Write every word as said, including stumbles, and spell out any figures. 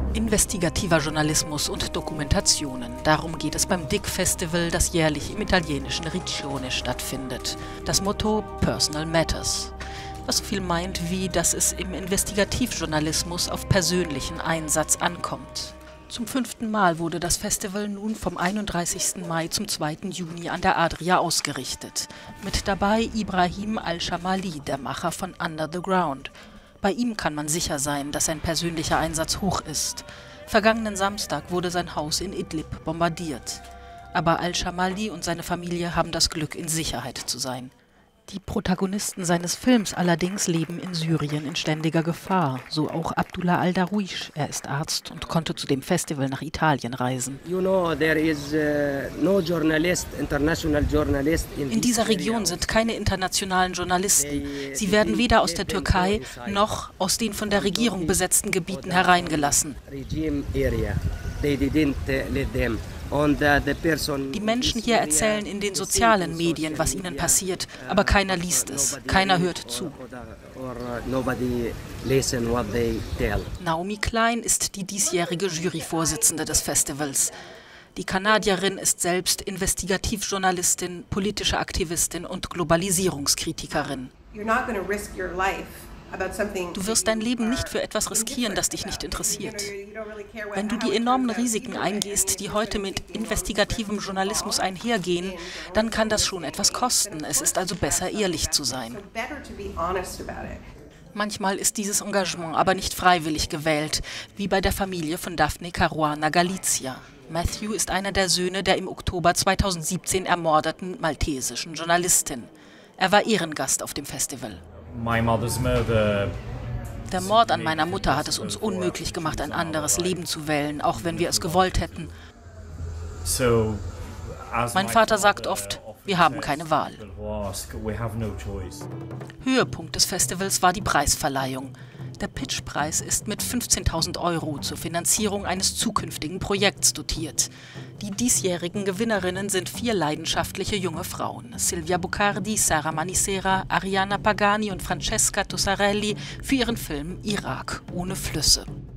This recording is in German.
Investigativer Journalismus und Dokumentationen. Darum geht es beim D I C-Festival, das jährlich im italienischen Riccione stattfindet. Das Motto Personal Matters. Was so viel meint wie, dass es im Investigativjournalismus auf persönlichen Einsatz ankommt. Zum fünften Mal wurde das Festival nun vom einunddreißigsten Mai zum zweiten Juni an der Adria ausgerichtet. Mit dabei Ibrahim Al-Shamali, der Macher von Under the Ground. Bei ihm kann man sicher sein, dass sein persönlicher Einsatz hoch ist. Vergangenen Samstag wurde sein Haus in Idlib bombardiert. Aber Al-Shamali und seine Familie haben das Glück, in Sicherheit zu sein. Die Protagonisten seines Films allerdings leben in Syrien in ständiger Gefahr, so auch Abdullah Al-Darwish. Er ist Arzt und konnte zu dem Festival nach Italien reisen. You know, there is, uh, no journalist, international journalist in in dieser Region sind keine internationalen Journalisten. Sie werden weder aus der Türkei noch aus den von der Regierung besetzten Gebieten hereingelassen. Die Menschen hier erzählen in den sozialen Medien, was ihnen passiert, aber keiner liest es, keiner hört zu. Naomi Klein ist die diesjährige Juryvorsitzende des Festivals. Die Kanadierin ist selbst Investigativjournalistin, politische Aktivistin und Globalisierungskritikerin. Du wirst dein Leben nicht für etwas riskieren, das dich nicht interessiert. Wenn du die enormen Risiken eingehst, die heute mit investigativem Journalismus einhergehen, dann kann das schon etwas kosten. Es ist also besser, ehrlich zu sein. Manchmal ist dieses Engagement aber nicht freiwillig gewählt, wie bei der Familie von Daphne Caruana Galizia. Matthew ist einer der Söhne der im Oktober zweitausendsiebzehn ermordeten maltesischen Journalistin. Er war Ehrengast auf dem Festival. Der Mord an meiner Mutter hat es uns unmöglich gemacht, ein anderes Leben zu wählen, auch wenn wir es gewollt hätten. Mein Vater sagt oft, wir haben keine Wahl. Höhepunkt des Festivals war die Preisverleihung. Der Pitchpreis ist mit fünfzehntausend Euro zur Finanzierung eines zukünftigen Projekts dotiert. Die diesjährigen Gewinnerinnen sind vier leidenschaftliche junge Frauen. Silvia Boccardi, Sara Manisera, Arianna Pagani und Francesca Tossarelli für ihren Film Irak ohne Flüsse.